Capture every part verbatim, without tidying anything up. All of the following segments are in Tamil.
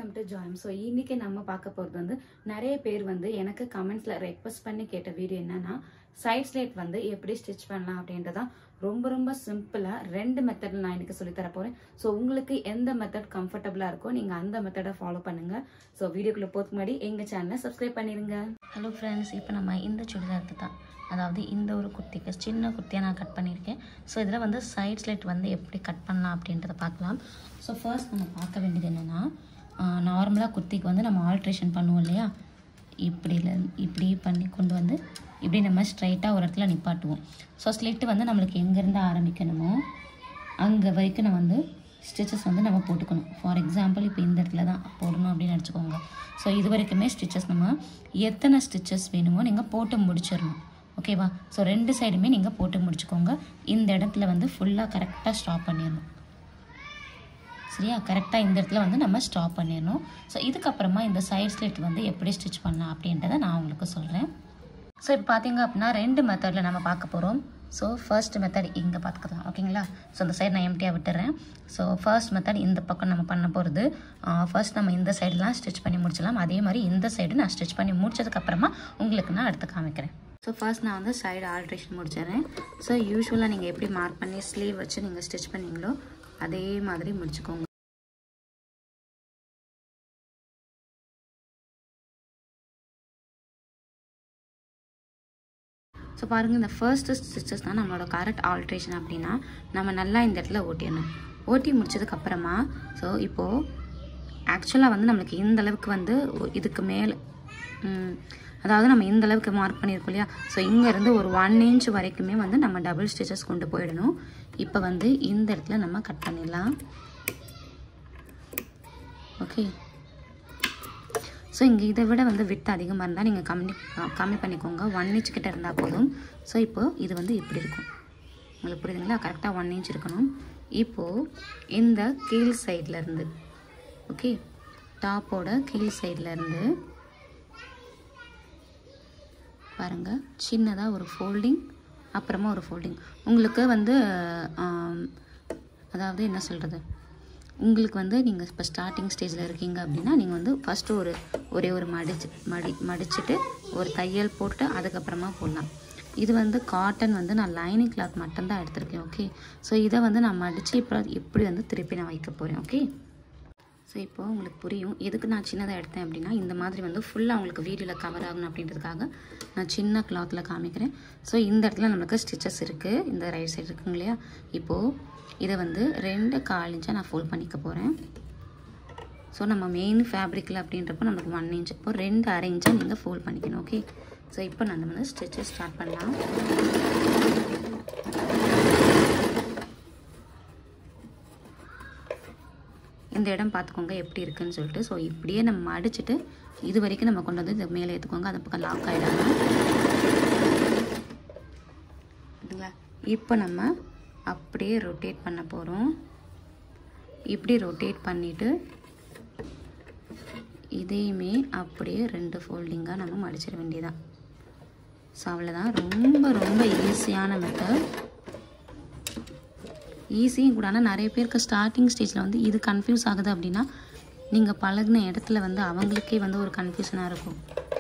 Welcome to ஜாயம். ஸோ இன்னைக்கு நம்ம பார்க்க போகிறது வந்து நிறைய பேர் வந்து எனக்கு கமெண்ட்ஸில் ரெக்வஸ்ட் பண்ணி கேட்ட வீடியோ என்னன்னா சைட் ஸ்லேட் வந்து எப்படி ஸ்டிச் பண்ணலாம் அப்படின்றதான். ரொம்ப ரொம்ப சிம்பிளாக ரெண்டு மெத்தட் நான் எனக்கு சொல்லித்தர போகிறேன். ஸோ உங்களுக்கு எந்த மெத்தட் கம்ஃபர்டபுளாக இருக்கோ நீங்கள் அந்த மெத்தடை ஃபாலோ பண்ணுங்கள். ஸோ வீடியோக்குள்ளே போகிறதுக்கு முன்னாடி எங்கள் சேனலை சப்ஸ்கிரைப் பண்ணிடுங்க. ஹலோ ஃப்ரெண்ட்ஸ், இப்போ நம்ம இந்த சுடிதாருக்கு தான், அதாவது இந்த ஒரு குர்த்திக்கு சின்ன குர்த்தியாக நான் கட் பண்ணியிருக்கேன். ஸோ இதில் வந்து சைட் ஸ்லேட் வந்து எப்படி கட் பண்ணலாம் அப்படின்றத பார்க்கலாம். ஸோ ஃபர்ஸ்ட் நம்ம பார்க்க வேண்டியது என்னென்னா, நார்மலாக குர்த்திக்கு வந்து நம்ம ஆல்ட்ரேஷன் பண்ணுவோம் இல்லையா, இப்படில இப்படி பண்ணி கொண்டு வந்து இப்படி நம்ம ஸ்ட்ரைட்டாக ஒரு இடத்துல நிப்பாட்டுவோம். ஸோ ஸ்லிட்டு வந்து நம்மளுக்கு எங்கேருந்து ஆரம்பிக்கணுமோ அங்கே வரைக்கும் நம்ம வந்து ஸ்டிச்சஸ் வந்து நம்ம போட்டுக்கணும். ஃபார் எக்ஸாம்பிள் இப்போ இந்த இடத்துல தான் போடணும் அப்படின்னு நினச்சிக்கோங்க. ஸோ இது வரைக்குமே ஸ்டிச்சஸ் நம்ம எத்தனை ஸ்டிச்சஸ் வேணுமோ நீங்கள் போட்டு முடிச்சிடணும். ஓகேவா? ஸோ ரெண்டு சைடுமே நீங்கள் போட்டு முடிச்சுக்கோங்க. இந்த இடத்துல வந்து ஃபுல்லாக கரெக்டாக ஸ்டாப் பண்ணிடணும். சரியா? கரெக்டாக இந்த இடத்துல வந்து நம்ம ஸ்டாப் பண்ணிடணும். ஸோ இதுக்கப்புறமா இந்த சைட் ஸ்லிட் வந்து எப்படி ஸ்டிச் பண்ணலாம் அப்படின்றத நான் உங்களுக்கு சொல்கிறேன். ஸோ இப்போ பார்த்தீங்க அப்படின்னா ரெண்டு மெத்தடில் நம்ம பார்க்க போகிறோம். ஸோ ஃபர்ஸ்ட் மெத்தட் இங்கே பார்த்துக்கலாம். ஓகேங்களா? ஸோ இந்த சைடு நான் எம்டியாக விட்டுறேன். ஸோ ஃபர்ஸ்ட் மெத்தட் இந்த பக்கம் நம்ம பண்ண போகிறது. ஃபர்ஸ்ட் நம்ம இந்த சைடெலாம் ஸ்டிச் பண்ணி முடிச்சிடலாம். அதே மாதிரி இந்த சைடு நான் ஸ்டிச் பண்ணி முடிச்சதுக்கப்புறமா உங்களுக்கு நான் எடுத்து காமிக்கிறேன். ஸோ ஃபர்ஸ்ட் நான் வந்து சைடு ஆல்ட்ரேஷன் முடிச்சிடுறேன். ஸோ யூஸ்வலாக நீங்கள் எப்படி மார்க் பண்ணி ஸ்லீவ் வச்சு நீங்கள் ஸ்டிச் பண்ணீங்களோ அதே மாதிரி முடிச்சுக்கோங்க. ஸோ பாருங்கள், இந்த ஃபர்ஸ்ட்டு ஸ்டிச்சஸ் தான் நம்மளோட கரெக்ட் ஆல்ட்ரேஷன். அப்படின்னா நம்ம நல்லா இந்த இடத்துல ஓட்டிடணும். ஓட்டி முடிச்சதுக்கப்புறமா ஸோ இப்போது ஆக்சுவலாக வந்து நம்மளுக்கு இந்த அளவுக்கு வந்து இதுக்கு மேலே, அதாவது நம்ம இந்த அளவுக்கு மார்க் பண்ணியிருக்கோம் இல்லையா, ஸோ இங்கேருந்து ஒரு ஒன் இன்ச் வரைக்குமே வந்து நம்ம டபுள் ஸ்டிச்சஸ் கொண்டு போயிடணும். இப்போ வந்து இந்த இடத்துல நம்ம கட் பண்ணிடலாம். ஓகே. ஸோ இங்கே இதை விட வந்து விட்டு அதிகமாக இருந்தால் நீங்கள் கம்மி கம்மி பண்ணிக்கோங்க. ஒன் இன்ச் கிட்ட இருந்தால் போதும். ஸோ இப்போது இது வந்து இப்படி இருக்கும். உங்களுக்கு புரியுதுங்களா? கரெக்டாக ஒன் இன்ச் இருக்கணும். இப்போது இந்த கீழ் சைட்லேருந்து, ஓகே, டாப்போட கீழ் சைட்லேருந்து பாருங்கள், சின்னதாக ஒரு ஃபோல்டிங், அப்புறமா ஒரு ஃபோல்டிங். உங்களுக்கு வந்து அதாவது என்ன சொல்கிறது, உங்களுக்கு வந்து நீங்கள் இப்போ ஸ்டார்டிங் ஸ்டேஜில் இருக்கீங்க அப்படின்னா நீங்கள் வந்து ஃபஸ்ட்டு ஒரு ஒரே ஒரு மடிச்சு மடி மடிச்சுட்டு ஒரு தையல் போட்டு அதுக்கப்புறமா போடலாம். இது வந்து காட்டன் வந்து நான் லைனிங் கிளாத் மட்டும்தான் எடுத்திருக்கேன். ஓகே. ஸோ இதை வந்து நான் மடித்து இப்போ இப்படி வந்து திருப்பி நான் வைக்க போகிறேன். ஓகே. ஸோ இப்போது உங்களுக்கு புரியும் எதுக்கு நான் சின்னதாக எடுத்தேன் அப்படின்னா, இந்த மாதிரி வந்து ஃபுல்லாக உங்களுக்கு வீடியோவில் கவர் ஆகணும் அப்படின்றதுக்காக நான் சின்ன கிளாத்தில் காமிக்கிறேன். ஸோ இந்த இடத்துல நம்மளுக்கு ஸ்டிச்சஸ் இருக்குது, இந்த ரைட் சைடு இருக்குங்க இல்லையா. இப்போது இதை வந்து ரெண்டு கால் இன்ச்சாக நான் ஃபோல்ட் பண்ணிக்க போகிறேன். ஸோ நம்ம மெயின் ஃபேப்ரிக்கில் அப்படின்றப்போ நம்மளுக்கு ஒன் இன்ச், இப்போ ரெண்டு அரை இன்ச்சாக நீங்கள் ஃபோல்ட் பண்ணிக்கணும். ஓகே. ஸோ இப்போ நம்ம வந்து ஸ்டிச்சஸ் ஸ்டார்ட் பண்ணலாம். இந்த இடம் பார்த்துக்கோங்க எப்படி இருக்குன்னு சொல்லிட்டு. ஸோ இப்படியே நம்ம அடிச்சுட்டு இது வரைக்கும் நம்ம கொண்டு வந்து இதை மேலே ஏற்றுக்கோங்க. அந்த பக்கம் லாக் ஆகிடாங்க. இப்போ நம்ம அப்படியே ரொட்டேட் பண்ண போகிறோம். இப்படி ரொட்டேட் பண்ணிவிட்டு இதையுமே அப்படியே ரெண்டு ஃபோல்டிங்காக நம்ம மடிச்சிட வேண்டியதான். ஸோ அவ்வளோதான். ரொம்ப ரொம்ப ஈஸியான மெத்தட், ஈஸியும் கூட. ஆனால் நிறைய பேருக்கு ஸ்டார்டிங் ஸ்டேஜில் வந்து இது கன்ஃபியூஸ் ஆகுது அப்படின்னா நீங்கள் பழகின இடத்துல வந்து அவங்களுக்கே வந்து ஒரு கன்ஃபியூஷனாக இருக்கும்.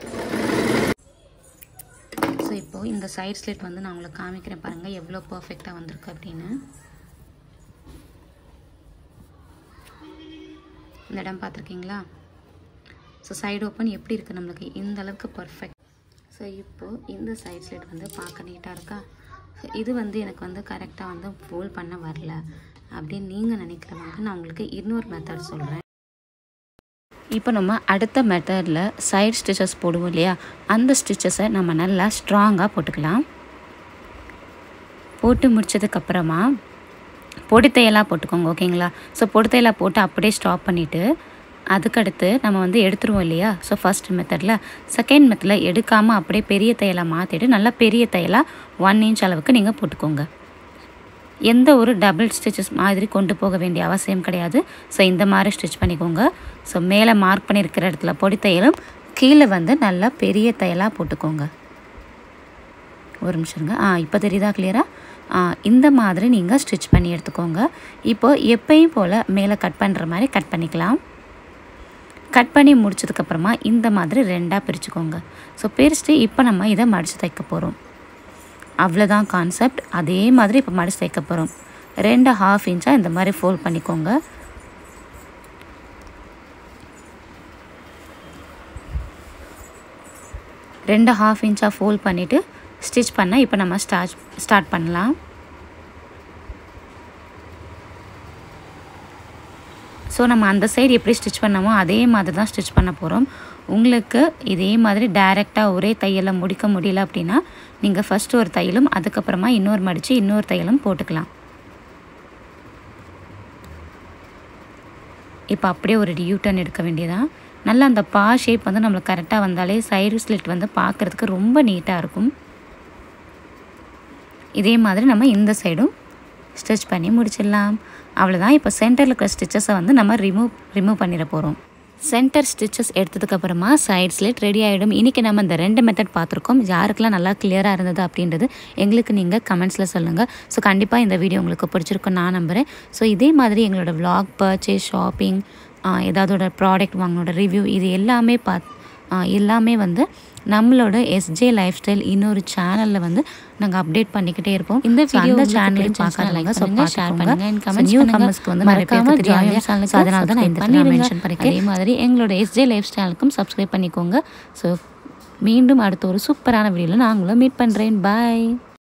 ஸோ இப்போது இந்த சைட் ஸ்லிட் வந்து நான் உங்களுக்கு காமிக்கிறேன் பாருங்கள் எவ்வளோ பர்ஃபெக்டாக வந்திருக்கு அப்படின்னு. இந்த இடம் பார்த்துருக்கீங்களா? ஸோ சைடு ஓப்பன் எப்படி இருக்குது நம்மளுக்கு இந்த அளவுக்கு பர்ஃபெக்ட். ஸோ இப்போது இந்த சைட் ஸ்லிட் வந்து பார்க்க நீட்டாக இருக்கா. ஸோ இது வந்து எனக்கு வந்து கரெக்டாக வந்து ஃபோல்ட் பண்ண வரல அப்படின்னு நீங்கள் நினைக்கிறவங்க நான் உங்களுக்கு இன்னொரு மெத்தட் சொல்கிறேன். இப்போ நம்ம அடுத்த மெத்தடில் சைட் ஸ்டிச்சஸ் போடுவோம் இல்லையா, அந்த ஸ்டிச்சஸை நம்ம நல்லா ஸ்ட்ராங்காக போட்டுக்கலாம். போட்டு முடிச்சதுக்கப்புறமா பொடித்தையெல்லாம் போட்டுக்கோங்க. ஓகேங்களா? ஸோ பொடித்தையெல்லாம் போட்டு அப்படியே ஸ்டாப் பண்ணிவிட்டு அதுக்கடுத்து நம்ம வந்து எடுத்துருவோம் இல்லையா. ஸோ ஃபர்ஸ்ட் மெத்தடில் செகண்ட் மெத்தடில் எடுக்காமல் அப்படியே பெரிய தையலாக மாற்றிட்டு நல்லா பெரிய தையலாக ஒன் இன்ச் அளவுக்கு நீங்கள் போட்டுக்கோங்க. எந்த ஒரு டபுள் ஸ்டிச்சஸ் மாதிரி கொண்டு போக வேண்டிய அவசியம் கிடையாது. ஸோ இந்த மாதிரி ஸ்டிச் பண்ணிக்கோங்க. ஸோ மேலே மார்க் பண்ணியிருக்கிற இடத்துல பொடி தையலும் கீழே வந்து நல்லா பெரிய தையலாக போட்டுக்கோங்க. ஒரு நிமிஷங்க. ஆ இப்போ தெரியுதா கிளியராக? இந்த மாதிரி நீங்கள் ஸ்டிச் பண்ணி எடுத்துக்கோங்க. இப்போது எப்பயும் போல் மேலே கட் பண்ணுற மாதிரி கட் பண்ணிக்கலாம். கட் பண்ணி முடிச்சதுக்கப்புறமா இந்த மாதிரி ரெண்டாக பிரிச்சுக்கோங்க. ஸோ பிரிச்சுட்டு இப்போ நம்ம இதை மடித்து தைக்க போகிறோம். அவ்வளோதான் கான்செப்ட். அதே மாதிரி இப்போ மடித்து தைக்க போகிறோம். ரெண்டு ஹாஃப் இன்ச்சாக இந்த மாதிரி ஃபோல்ட் பண்ணிக்கோங்க. ரெண்டு ஹாஃப் இன்ச்சாக ஃபோல்ட் பண்ணிவிட்டு ஸ்டிச் பண்ண இப்போ நம்ம ஸ்டார்ட் ஸ்டார்ட் பண்ணலாம். ஸோ நம்ம அந்த சைடு எப்படி ஸ்டிச் பண்ணமோ அதே மாதிரி தான் ஸ்டிச் பண்ண போகிறோம். உங்களுக்கு இதே மாதிரி டைரெக்டாக ஒரே தையலை முடிக்க முடியல அப்படின்னா நீங்கள் ஃபஸ்ட்டு ஒரு தையலும் அதுக்கப்புறமா இன்னொரு மடித்து இன்னொரு தையலும் போட்டுக்கலாம். இப்போ அப்படியே ஒரு யூ டர்ன் எடுக்க வேண்டியதான். நல்லா அந்த பா ஷேப் வந்து நம்மளுக்கு கரெக்டாக வந்தாலே சைடு ஸ்லிட் வந்து பார்க்குறதுக்கு ரொம்ப நீட்டாக இருக்கும். இதே மாதிரி நம்ம இந்த சைடும் ஸ்டிச் பண்ணி முடிச்சிடலாம். அவ்வளோதான். இப்போ சென்டரில் இருக்கிற ஸ்டிச்சஸை வந்து நம்ம ரிமூவ் ரிமூவ் பண்ணிட போகிறோம். சென்டர் ஸ்டிச்சஸ் எடுத்ததுக்கப்புறமா சைட் ஸ்லிட் ரெடி ஆகிடும். இன்றைக்கி நம்ம இந்த ரெண்டு மெத்தட் பார்த்துருக்கோம். யாருக்கெல்லாம் நல்லா கிளியராக இருந்தது அப்படின்றது எங்களுக்கு நீங்கள் கமெண்ட்ஸில் சொல்லுங்கள். ஸோ கண்டிப்பாக இந்த வீடியோ உங்களுக்கு பிடிச்சிருக்குன்னு நான் நம்புகிறேன். ஸோ இதே மாதிரி எங்களோட vlog, பர்ச்சேஸ், ஷாப்பிங், ஏதாவதோட ப்ராடக்ட் வாங்கினோட ரிவ்யூ இது எல்லாமே பார்த்து எல்லாமே வந்து நம்மளோட எஸ்ஜே லைஃப் ஸ்டைல் இன்னொரு சேனலில் வந்து நாங்கள் அப்டேட் பண்ணிக்கிட்டே இருப்போம். இந்த வீடியோ சேனலையும் பார்க்காதவங்க ஸோ ஷேர் பண்ணுங்கள். நியூ கமெண்ட்ஸ்க்கு வந்து நிறைய பேருக்கு தெரியாது. ஸோ அதனால தான் நான் இந்த இடத்துல மென்ஷன் பண்ணிக்கிறேன். அதே மாதிரி எங்களோட எஸ்ஜே லைஃப் ஸ்டைலுக்கும் சப்ஸ்கிரைப் பண்ணிக்கோங்க. ஸோ மீண்டும் அடுத்த ஒரு சூப்பரான வீடியோவில் நான் உங்களை மீட் பண்ணுறேன். பாய்.